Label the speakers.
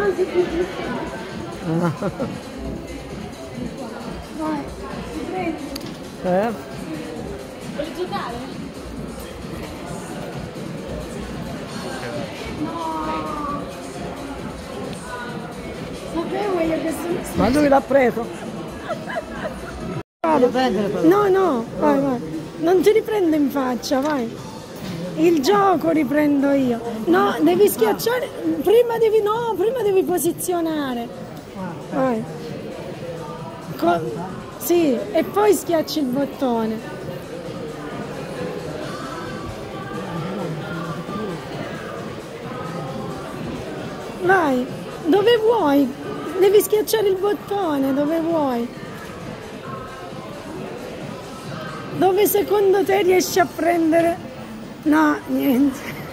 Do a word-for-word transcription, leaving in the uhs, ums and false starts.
Speaker 1: si può. Vai, ti prego.
Speaker 2: Eh?
Speaker 1: Vuoi giocare? No! Sapevo io che sono...
Speaker 2: Ma lui l'ha preso?
Speaker 1: No, no, vai, vai. Non ti riprendo in faccia, vai. Il gioco riprendo io. No, devi schiacciare. Prima devi. No, prima devi posizionare. Vai. Co- sì, e poi schiacci il bottone. Vai, dove vuoi? Devi schiacciare il bottone, dove vuoi? Dove secondo te riesci a prendere? No, niente.